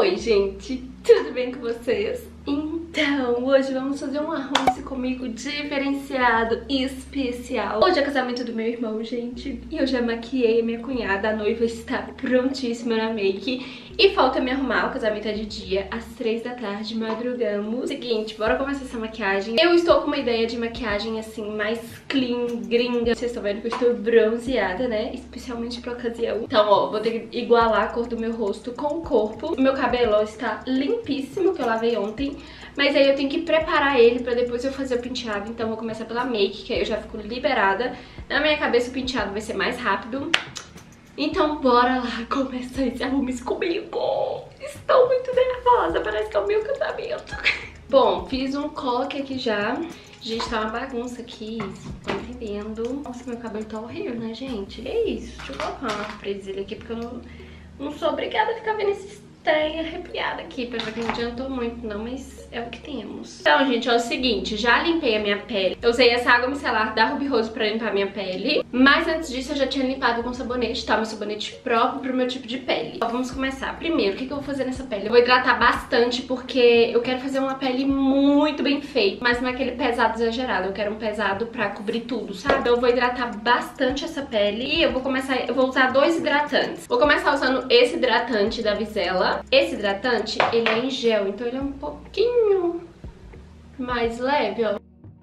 Oi, gente, tudo bem com vocês? Então, hoje vamos fazer um arroz comigo diferenciado e especial. Hoje é casamento do meu irmão, gente, e eu já maquiei a minha cunhada, a noiva está prontíssima na make. E falta me arrumar, o casamento é de dia, às 3 da tarde, madrugamos. Seguinte, bora começar essa maquiagem. Eu estou com uma ideia de maquiagem assim, mais clean, gringa. Vocês estão vendo que eu estou bronzeada, né? Especialmente pra ocasião. Então, ó, vou ter que igualar a cor do meu rosto com o corpo. O meu cabelo, ó, está limpíssimo, que eu lavei ontem. Mas aí eu tenho que preparar ele pra depois eu fazer o penteado. Então vou começar pela make, que aí eu já fico liberada. Na minha cabeça o penteado vai ser mais rápido. Então bora lá começar esse arrume comigo. Estou muito nervosa, parece que é o meu casamento. Bom, fiz um coque aqui já. Gente, tá uma bagunça aqui, tô entendendo. Nossa, meu cabelo tá horrível, né, gente? É isso, deixa eu colocar uma presilha aqui, porque eu não sou obrigada a ficar vendo esses trem arrepiada aqui, pra ver que não adiantou muito não, mas é o que temos. Então, gente, é o seguinte, já limpei a minha pele. Eu usei essa água micelar da Ruby Rose pra limpar a minha pele, mas antes disso eu já tinha limpado com sabonete, tá? Meu sabonete próprio pro meu tipo de pele. Então, vamos começar. Primeiro, o que eu vou fazer nessa pele? Eu vou hidratar bastante, porque eu quero fazer uma pele muito bem feita, mas não é aquele pesado exagerado, eu quero um pesado pra cobrir tudo, sabe? Eu vou hidratar bastante essa pele e eu vou usar dois hidratantes. Vou começar usando esse hidratante da Vizela. Esse hidratante, ele é em gel, então ele é um pouquinho mais leve, ó.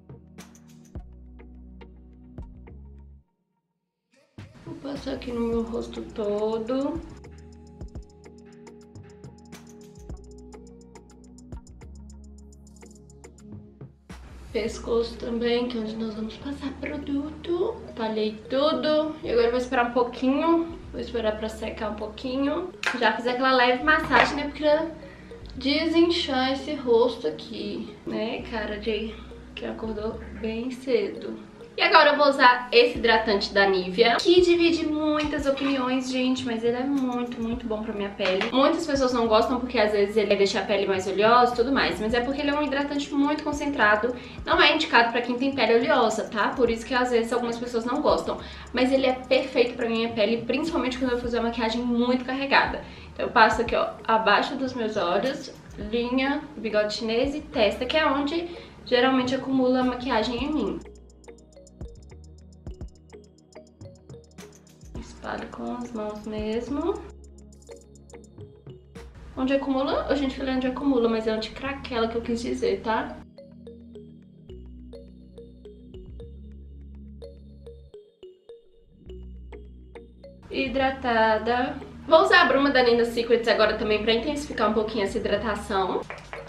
Vou passar aqui no meu rosto todo. Pescoço também, que é onde nós vamos passar produto. Espalhei tudo. E agora eu vou esperar um pouquinho. Vou esperar pra secar um pouquinho. Já fiz aquela leve massagem, né? Porque desinchar esse rosto aqui, né, cara de que acordou bem cedo. E agora eu vou usar esse hidratante da Nivea, que divide muitas opiniões, gente, mas ele é muito, muito bom pra minha pele. Muitas pessoas não gostam porque às vezes ele deixa a pele mais oleosa e tudo mais, mas é porque ele é um hidratante muito concentrado. Não é indicado pra quem tem pele oleosa, tá? Por isso que às vezes algumas pessoas não gostam. Mas ele é perfeito pra minha pele, principalmente quando eu vou fazer uma maquiagem muito carregada. Então eu passo aqui, ó, abaixo dos meus olhos, linha, bigode chinês e testa, que é onde geralmente acumula a maquiagem em mim. Espalho com as mãos mesmo. Onde acumula? A gente falou onde acumula, mas é onde craquela que eu quis dizer, tá? Hidratada. Vou usar a bruma da Ninda Secrets agora também pra intensificar um pouquinho essa hidratação.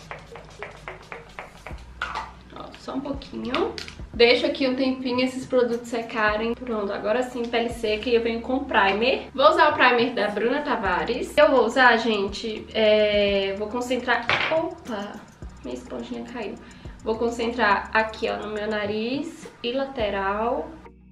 Ó, só um pouquinho. Deixo aqui um tempinho esses produtos secarem. Pronto, agora sim, pele seca e eu venho com o primer. Vou usar o primer da Bruna Tavares. Eu vou usar, gente, vou concentrar... Opa! Minha esponjinha caiu. Vou concentrar aqui, ó, no meu nariz e lateral.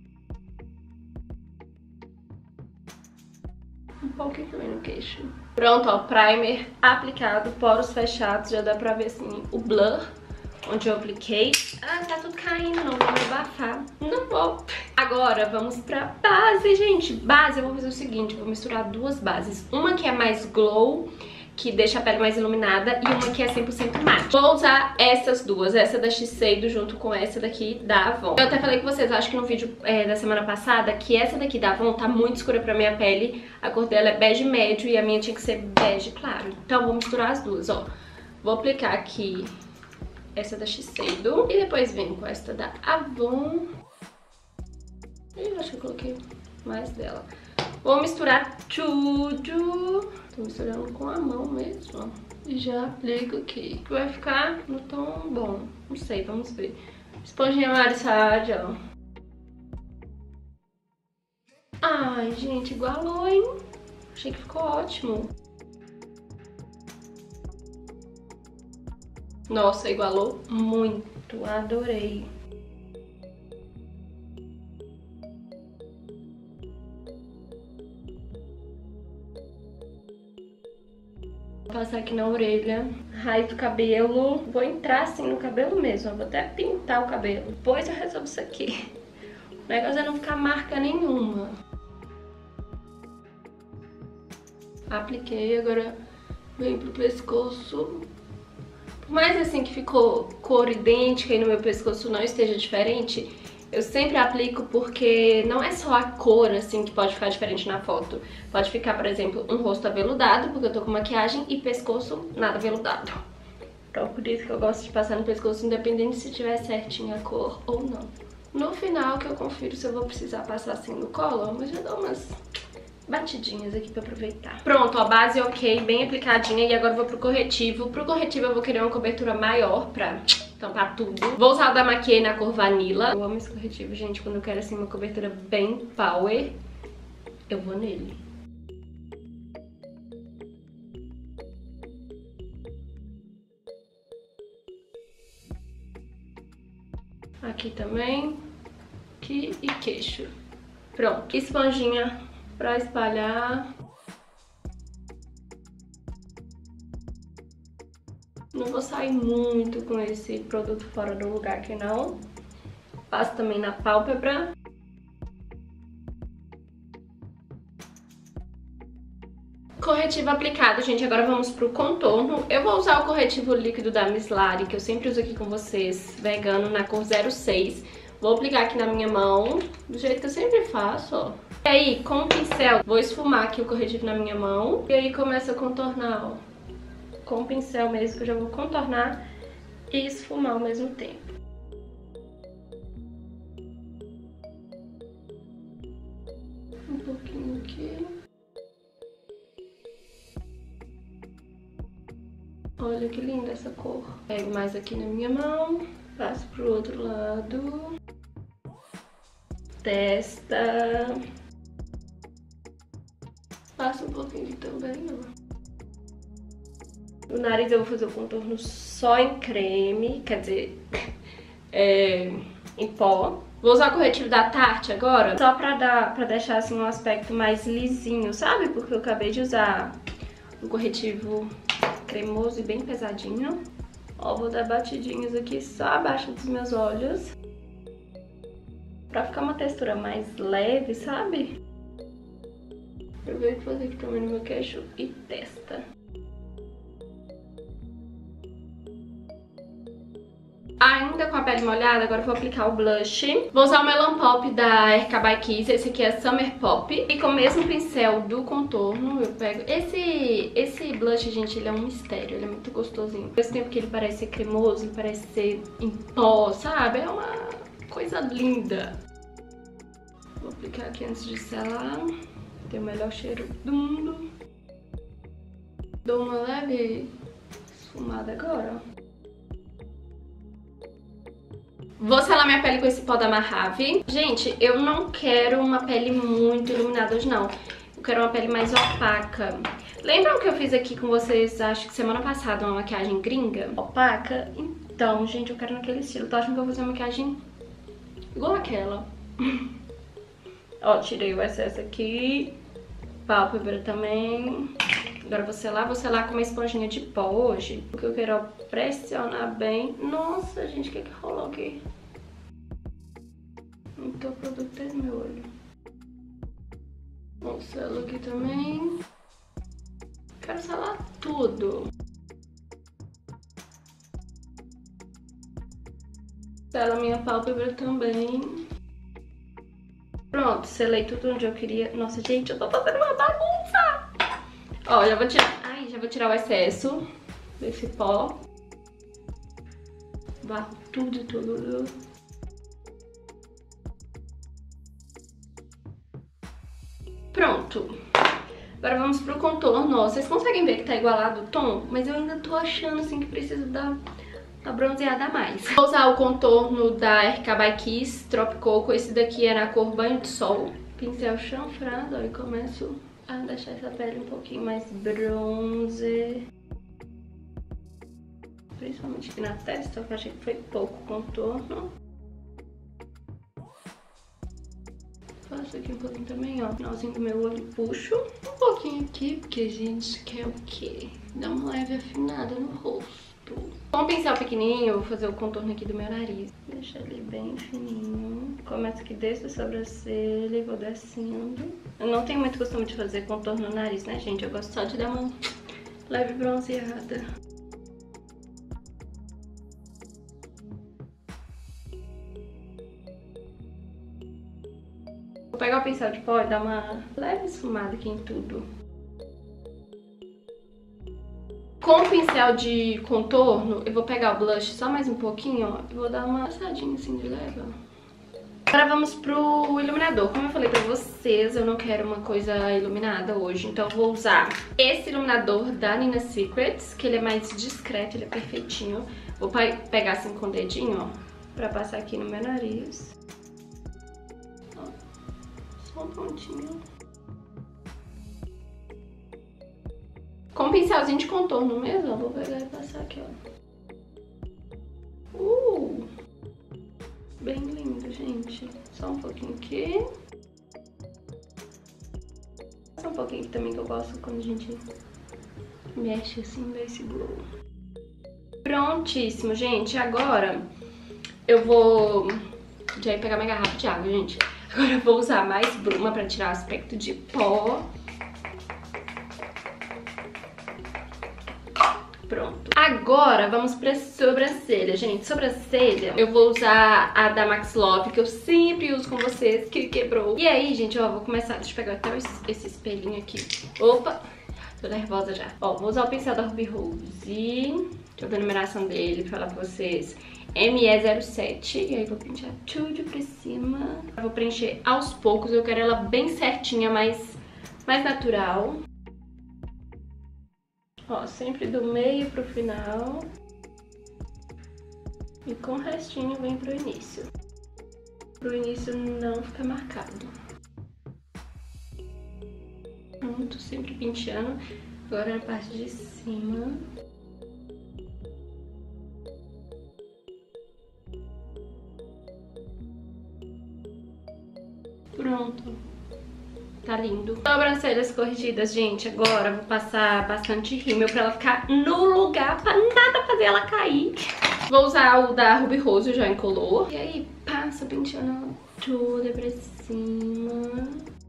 Um pouquinho também no queixo. Pronto, ó, primer aplicado, poros fechados. Já dá pra ver, assim, o blur onde eu apliquei. Ah, tá tudo caindo, não vou me abafar. Não vou. Agora vamos pra base, gente. Base, eu vou fazer o seguinte, eu vou misturar duas bases. Uma que é mais glow, que deixa a pele mais iluminada, e uma que é 100% matte. Vou usar essas duas, essa da Shiseido junto com essa daqui da Avon. Eu até falei com vocês, acho que no vídeo da semana passada, que essa daqui da Avon tá muito escura pra minha pele. A cor dela é bege médio e a minha tinha que ser bege claro. Então vou misturar as duas, ó. Vou aplicar aqui essa da Shiseido e depois venho com esta da Avon. Eu acho que eu coloquei mais dela. Vou misturar tudo. Tô misturando com a mão mesmo. E já aplico aqui. Vai ficar no tom bom. Não sei, vamos ver. Esponjinha Marisade, ó. Ai, gente, igualou, hein? Achei que ficou ótimo. Nossa, igualou muito. Adorei. Vou passar aqui na orelha, raiz do cabelo. Vou entrar assim no cabelo mesmo. Eu vou até pintar o cabelo. Depois eu resolvo isso aqui. O negócio é não ficar marca nenhuma. Apliquei, agora Vem pro pescoço. Por mais assim que ficou cor idêntica e no meu pescoço não esteja diferente, eu sempre aplico porque não é só a cor assim que pode ficar diferente na foto. Pode ficar, por exemplo, um rosto aveludado, porque eu tô com maquiagem, e pescoço nada aveludado. Então por isso que eu gosto de passar no pescoço, independente se tiver certinha a cor ou não. No final que eu confiro se eu vou precisar passar assim no colo, mas já dou umas batidinhas aqui pra aproveitar. Pronto, a base ok, bem aplicadinha, e agora eu vou pro corretivo. Pro corretivo eu vou querer uma cobertura maior pra tampar tudo. Vou usar o da Maquiê na cor Vanilla. Eu amo esse corretivo, gente, quando eu quero assim uma cobertura bem power, eu vou nele. Aqui também, aqui e queixo. Pronto, esponjinha pra espalhar. Não vou sair muito com esse produto fora do lugar aqui não. Passo também na pálpebra. Corretivo aplicado, gente. Agora vamos pro contorno. Eu vou usar o corretivo líquido da Miss Lari, que eu sempre uso aqui com vocês, vegano, na cor 06. Vou aplicar aqui na minha mão, do jeito que eu sempre faço, ó. E aí, com o pincel, vou esfumar aqui o corretivo na minha mão. E aí começo a contornar, ó. Com o pincel mesmo, que eu já vou contornar e esfumar ao mesmo tempo. Um pouquinho aqui. Olha que linda essa cor. Pego mais aqui na minha mão, passo pro outro lado. Testa. Passo um pouquinho aqui também, ó. O nariz eu vou fazer o contorno só em creme, quer dizer, em pó. Vou usar o corretivo da Tarte agora, só pra deixar assim um aspecto mais lisinho, sabe? Porque eu acabei de usar um corretivo cremoso e bem pesadinho. Ó, vou dar batidinhas aqui só abaixo dos meus olhos, pra ficar uma textura mais leve, sabe? Aproveito pra fazer aqui também no meu queixo e testa. Ainda com a pele molhada, agora eu vou aplicar o blush. Vou usar o Melon Pop da RK by Kiss, esse aqui é Summer Pop. E com o mesmo pincel do contorno, eu pego... Esse blush, gente, ele é um mistério, ele é muito gostosinho. Ao mesmo tempo que ele parece ser cremoso, ele parece ser em pó, sabe? É uma coisa linda. Vou aplicar aqui antes de selar. Tem o melhor cheiro do mundo. Dou uma leve esfumada agora, ó. Vou selar minha pele com esse pó da Mojave. Gente, eu não quero uma pele muito iluminada hoje, não. Eu quero uma pele mais opaca. Lembram que eu fiz aqui com vocês, acho que semana passada, uma maquiagem gringa? Opaca? Então, gente, eu quero naquele estilo. Tô achando que eu vou fazer uma maquiagem igual aquela. Ó, tirei o excesso aqui. Pálpebra também. Agora vou selar com uma esponjinha de pó hoje. Porque eu quero pressionar bem. Nossa, gente, o que rolou aqui? Então o produto é no meu olho. Vou selar aqui também. Quero selar tudo. Sela minha pálpebra também. Pronto, selei tudo onde eu queria. Nossa, gente, eu tô fazendo uma bagunça! Ó, já vou tirar o excesso desse pó. Barro tudo. Pronto. Agora vamos pro contorno, ó. Vocês conseguem ver que tá igualado o tom? Mas eu ainda tô achando, assim, que preciso dar uma bronzeada a mais. Vou usar o contorno da RK by Kiss Trop Coco. Esse daqui é na cor Banho de Sol. Pincel chanfrado, ó, e começo a deixar essa pele um pouquinho mais bronze. Principalmente aqui na testa, que eu achei que foi pouco contorno. Faço aqui um pouquinho também, ó. Finalzinho do meu olho, puxo um pouquinho aqui, porque a gente quer o quê? Dar uma leve afinada no rosto. Com o pincel pequenininho, eu vou fazer o contorno aqui do meu nariz. Deixa ele bem fininho. Começo aqui desde a sobrancelha e vou descendo. Eu não tenho muito costume de fazer contorno no nariz, né, gente? Eu gosto só de dar uma leve bronzeada. Vou pegar o pincel de pó e dar uma leve esfumada aqui em tudo. Com o pincel de contorno, eu vou pegar o blush só mais um pouquinho, ó, e vou dar uma passadinha assim de leve, ó. Agora vamos pro iluminador. Como eu falei pra vocês, eu não quero uma coisa iluminada hoje, então eu vou usar esse iluminador da Nina Secrets, que ele é mais discreto, ele é perfeitinho. Vou pegar assim com o dedinho, ó, pra passar aqui no meu nariz. Ó, só um pontinho. Com um pincelzinho de contorno mesmo, ó, vou pegar e passar aqui, ó. Bem lindo, gente. Só um pouquinho aqui. Só um pouquinho aqui também, que eu gosto quando a gente mexe assim, dá esse glow. Prontíssimo, gente. Agora eu vou já ir pegar minha garrafa de água, gente. Agora eu vou usar mais bruma pra tirar o aspecto de pó. Pronto. Agora vamos pra sobrancelha, gente. Sobrancelha, eu vou usar a da Max Love, que eu sempre uso com vocês, que quebrou. E aí, gente, ó, vou começar, deixa eu pegar até esse espelhinho aqui. Opa, tô nervosa já. Ó, vou usar o pincel da Ruby Rose. Deixa eu ver a numeração dele pra falar pra vocês. ME07. E aí vou pentear tudo pra cima. Eu vou preencher aos poucos, eu quero ela bem certinha, mais natural. Ó, sempre do meio pro final. E com o restinho vem pro início. Pro início não ficar marcado. Pronto, sempre penteando. Agora na parte de cima. Pronto. Tá lindo. Sobrancelhas corrigidas, gente. Agora eu vou passar bastante rímel pra ela ficar no lugar, pra nada fazer ela cair. Vou usar o da Ruby Rose, já incolor. E aí, passa penteando ela toda pra cima.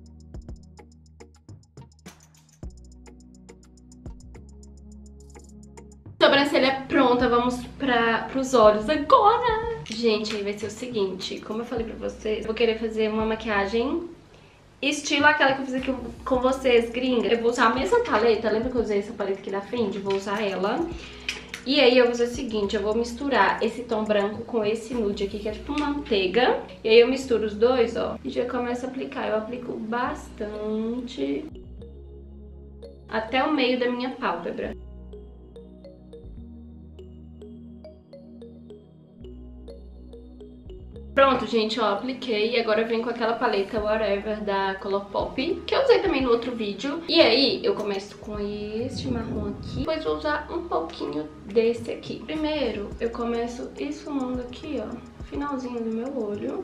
Sobrancelha pronta, vamos pros olhos agora. Gente, aí vai ser o seguinte. Como eu falei pra vocês, eu vou querer fazer uma maquiagem estilo aquela que eu fiz aqui com vocês, gringa. Eu vou usar a mesma paleta, lembra que eu usei essa paleta aqui da frente? Vou usar ela. E aí eu vou fazer o seguinte, eu vou misturar esse tom branco com esse nude aqui, que é tipo manteiga. E aí eu misturo os dois, ó, e já começo a aplicar. Eu aplico bastante até o meio da minha pálpebra. Pronto, gente, ó, apliquei e agora eu venho com aquela paleta Whatever da Colourpop, que eu usei também no outro vídeo. E aí eu começo com este marrom aqui, depois vou usar um pouquinho desse aqui. Primeiro eu começo esfumando aqui, ó, finalzinho do meu olho.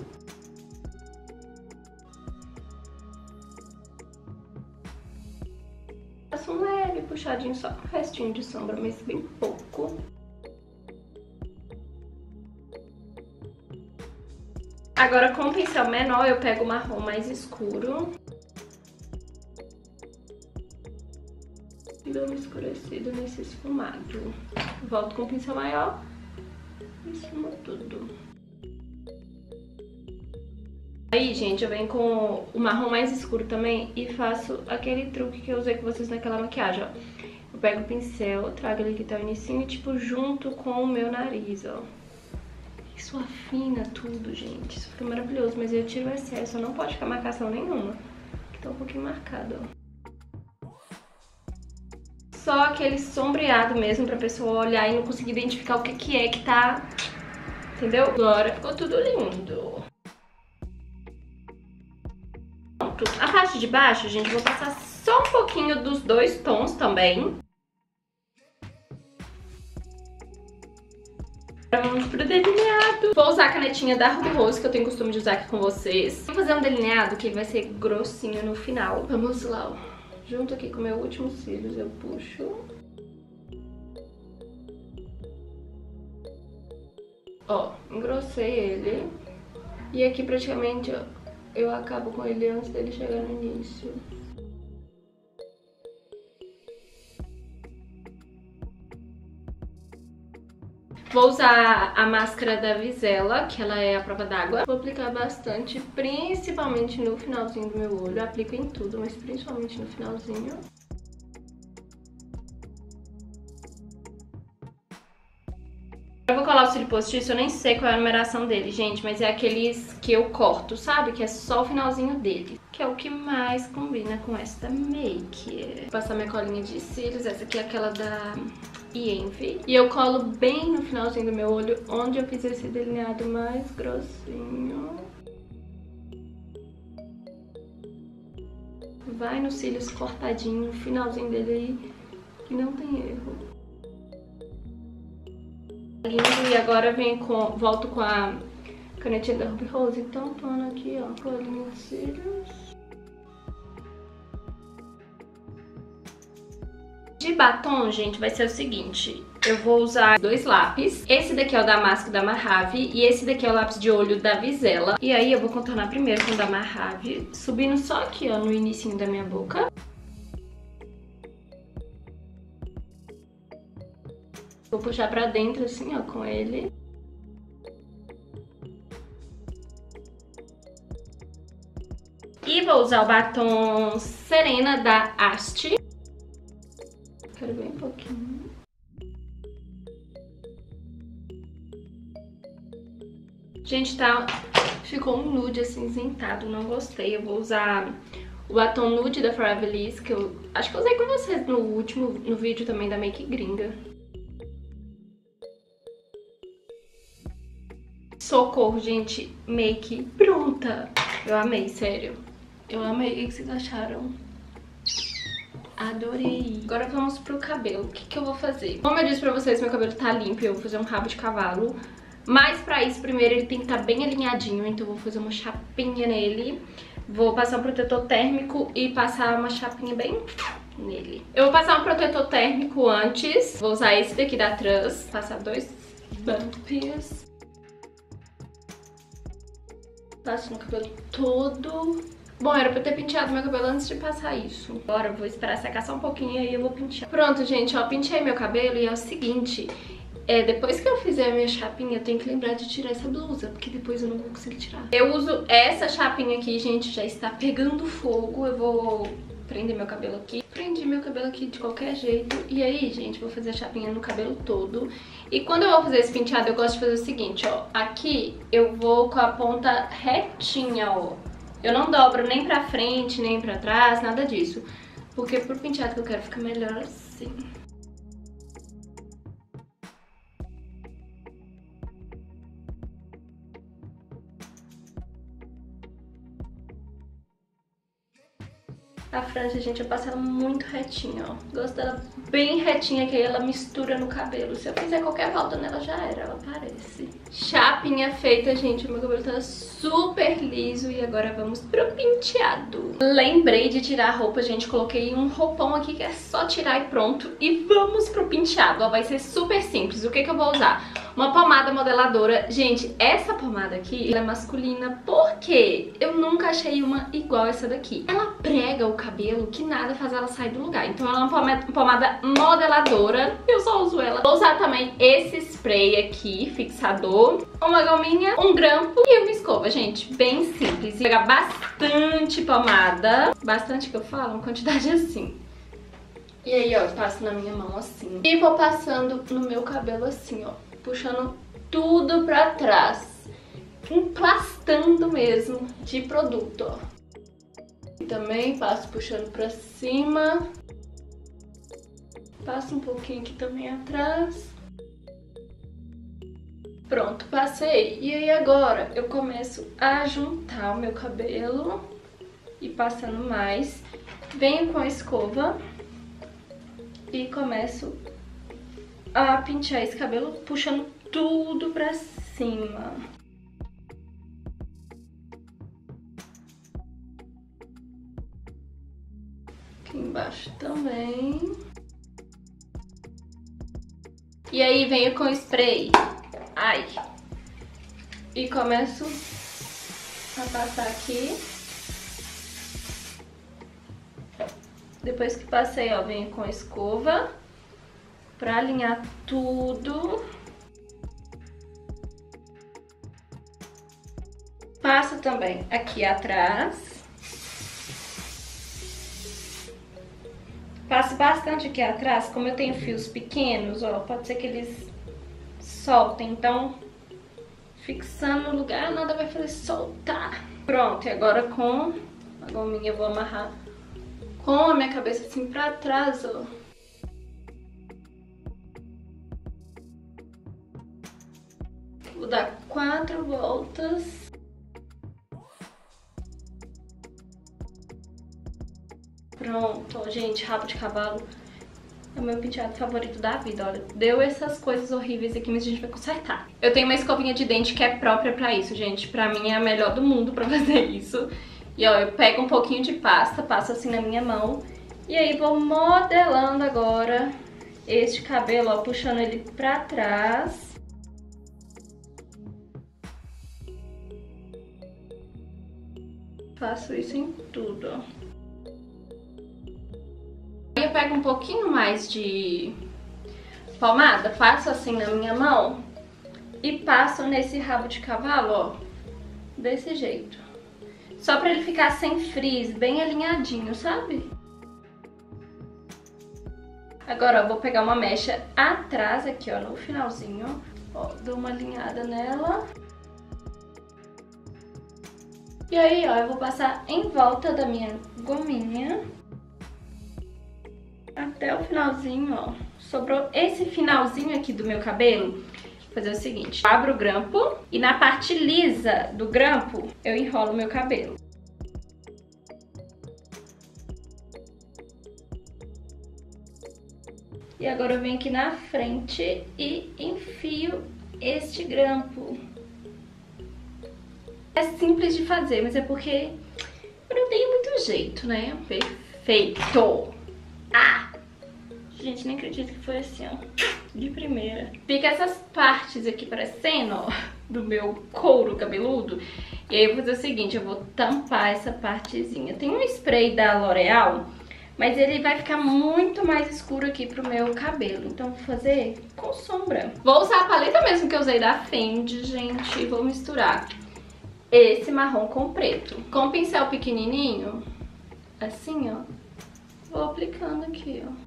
Faço um leve puxadinho só, um restinho de sombra, mas bem pouco. Agora com o pincel menor eu pego o marrom mais escuro e dou uma escurecida nesse esfumado. Volto com o pincel maior e esfumo tudo. Aí, gente, eu venho com o marrom mais escuro também e faço aquele truque que eu usei com vocês naquela maquiagem, ó. Eu pego o pincel, trago ele aqui até o inicinho e tipo junto com o meu nariz, ó. Isso afina tudo, gente. Isso fica maravilhoso. Mas eu tiro o excesso. Não pode ficar marcação nenhuma. Aqui tá um pouquinho marcado, ó. Só aquele sombreado mesmo pra pessoa olhar e não conseguir identificar o que é que tá... Entendeu? Agora ficou tudo lindo. Pronto. A parte de baixo, gente, eu vou passar só um pouquinho dos dois tons também. Vamos pro delineado. Vou usar a canetinha da Ruby Rose, que eu tenho costume de usar aqui com vocês. Vou fazer um delineado que vai ser grossinho no final. Vamos lá, ó. Junto aqui com o meu último cílios eu puxo. Ó, engrossei ele. E aqui praticamente eu acabo com ele antes dele chegar no início. Vou usar a máscara da Vizela, que ela é a prova d'água. Vou aplicar bastante, principalmente no finalzinho do meu olho. Eu aplico em tudo, mas principalmente no finalzinho. Eu vou colar o cílio postiço, eu nem sei qual é a numeração dele, gente, mas é aqueles que eu corto, sabe? Que é só o finalzinho dele, que é o que mais combina com esta make. Vou passar minha colinha de cílios, essa aqui é aquela da Envy. E eu colo bem no finalzinho do meu olho, onde eu fiz esse delineado mais grossinho. Vai nos cílios cortadinho, no finalzinho dele aí, que não tem erro. Lindo, e agora volto com a canetinha da Ruby Rose e tampando aqui, ó, colinha de cílios. De batom, gente, vai ser o seguinte, eu vou usar 2 lápis. Esse daqui é o Damasco da Mojave e esse daqui é o lápis de olho da Vizela. E aí eu vou contornar primeiro com o da Mojave, subindo só aqui, ó, no inicinho da minha boca. Vou puxar pra dentro assim, ó, com ele. E vou usar o batom Serena da Asti. Quero bem um pouquinho. Gente, tá... ficou um nude acinzentado, não gostei. Eu vou usar o batom nude da Forever Liss, que eu acho que eu usei com vocês no vídeo também da Make Gringa. Socorro, gente, make pronta. Eu amei, sério. Eu amei. O que vocês acharam? Adorei. Agora vamos pro cabelo. O que eu vou fazer? Como eu disse pra vocês, meu cabelo tá limpo. Eu vou fazer um rabo de cavalo. Mas pra isso, primeiro ele tem que estar bem alinhadinho. Então eu vou fazer uma chapinha nele. Vou passar um protetor térmico e passar uma chapinha bem nele. Eu vou passar um protetor térmico antes. Vou usar esse daqui da Trans. Passar 2 bumps. Passo no cabelo todo. Bom, era pra eu ter penteado meu cabelo antes de passar isso. Agora eu vou esperar secar só um pouquinho e aí eu vou pentear. Pronto, gente, ó, penteei meu cabelo e é o seguinte... depois que eu fizer a minha chapinha, eu tenho que lembrar de tirar essa blusa, porque depois eu não vou conseguir tirar. Eu uso essa chapinha aqui, gente, já está pegando fogo. Eu vou prender meu cabelo aqui. Prendi meu cabelo aqui de qualquer jeito. E aí, gente, vou fazer a chapinha no cabelo todo. E quando eu vou fazer esse penteado, eu gosto de fazer o seguinte, ó. Aqui eu vou com a ponta retinha, ó. Eu não dobro nem pra frente, nem pra trás, nada disso. Porque pro penteado que eu quero ficar melhor assim. A franja, gente, eu passo ela muito retinha, ó. Gosto dela bem retinha, que aí ela mistura no cabelo. Se eu fizer qualquer volta nela, já era, ela parece. Chapinha feita, gente. O meu cabelo tá super liso e agora vamos pro penteado. Lembrei de tirar a roupa, gente. Coloquei um roupão aqui que é só tirar e pronto. E vamos pro penteado, ó. Vai ser super simples. O que eu vou usar? Uma pomada modeladora. Gente, essa pomada aqui, ela é masculina porque eu nunca achei uma igual essa daqui. Ela prega o cabelo que nada faz ela sair do lugar. Então ela é uma pomada modeladora. Eu só uso ela. Vou usar também esse spray aqui, fixador, uma gominha, um grampo e uma escova, gente. Bem simples. Vou pegar bastante pomada. Bastante que eu falo, uma quantidade assim. E aí, ó, eu passo na minha mão assim. E vou passando no meu cabelo assim, ó. Puxando tudo pra trás. Emplastando mesmo de produto, ó. E também passo puxando pra cima. Passo um pouquinho aqui também atrás. Pronto, passei. E aí agora eu começo a juntar o meu cabelo. E passando mais. Venho com a escova. E começo a pentear esse cabelo, puxando tudo pra cima. Aqui embaixo também. E aí venho com spray. Ai. E começo a passar aqui. Depois que passei, ó, venho com a escova pra alinhar tudo. Passo também aqui atrás. Passo bastante aqui atrás, como eu tenho fios pequenos, ó, pode ser que eles soltem, então fixando no lugar, nada vai fazer soltar. Pronto, e agora com a gominha eu vou amarrar com a minha cabeça assim pra trás, ó. Vou dar 4 voltas. Pronto, ó, gente, rabo de cavalo é o meu penteado favorito da vida, olha. Deu essas coisas horríveis aqui, mas a gente vai consertar. Eu tenho uma escovinha de dente que é própria pra isso, gente. Pra mim é a melhor do mundo pra fazer isso. E ó, eu pego um pouquinho de pasta, passo assim na minha mão. E aí vou modelando agora este cabelo, ó, puxando ele pra trás. Faço isso em tudo, ó. Eu pego um pouquinho mais de pomada, passo assim na minha mão e passo nesse rabo de cavalo, ó, desse jeito. Só pra ele ficar sem frizz, bem alinhadinho, sabe? Agora, ó, vou pegar uma mecha atrás aqui, ó, no finalzinho, ó, dou uma alinhada nela. E aí, ó, eu vou passar em volta da minha gominha até o finalzinho, ó. Sobrou esse finalzinho aqui do meu cabelo. Vou fazer o seguinte, abro o grampo e na parte lisa do grampo eu enrolo o meu cabelo. E agora eu venho aqui na frente e enfio este grampo. É simples de fazer, mas é porque eu não tenho muito jeito, né? Perfeito! Ah! Gente, nem acredito que foi assim, ó, de primeira. Fica essas partes aqui parecendo, ó, do meu couro cabeludo. E aí eu vou fazer o seguinte, eu vou tampar essa partezinha. Tem um spray da L'Oreal, mas ele vai ficar muito mais escuro aqui pro meu cabelo. Então vou fazer com sombra. Vou usar a paleta mesmo que eu usei da Fendi, gente, e vou misturar esse marrom com preto. Com um pincel pequenininho, assim, ó, vou aplicando aqui, ó.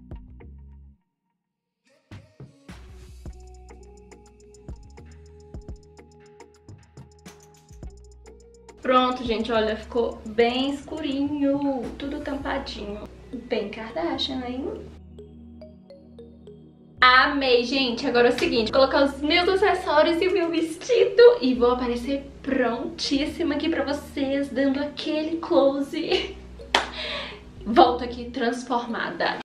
Pronto, gente, olha, ficou bem escurinho, tudo tampadinho. Bem Kardashian, hein? Amei, gente. Agora é o seguinte, vou colocar os meus acessórios e o meu vestido e vou aparecer prontíssima aqui pra vocês, dando aquele close. Volto aqui transformada.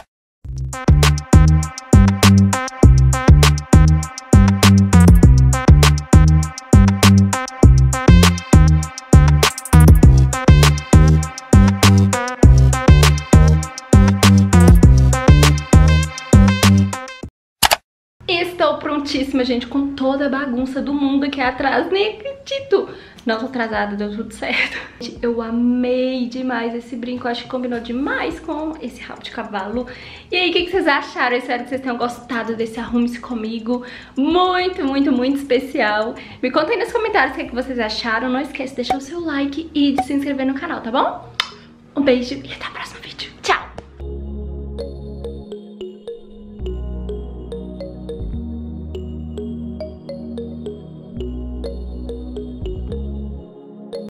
Estou prontíssima, gente, com toda a bagunça do mundo aqui atrás. Nem acredito. Não tô atrasada, deu tudo certo. Eu amei demais esse brinco. Acho que combinou demais com esse rabo de cavalo. E aí, o que vocês acharam? Eu espero que vocês tenham gostado desse Arrume-se Comigo. Muito, muito, muito especial. Me contem nos comentários o que vocês acharam. Não esquece de deixar o seu like e de se inscrever no canal, tá bom? Um beijo e até a próxima.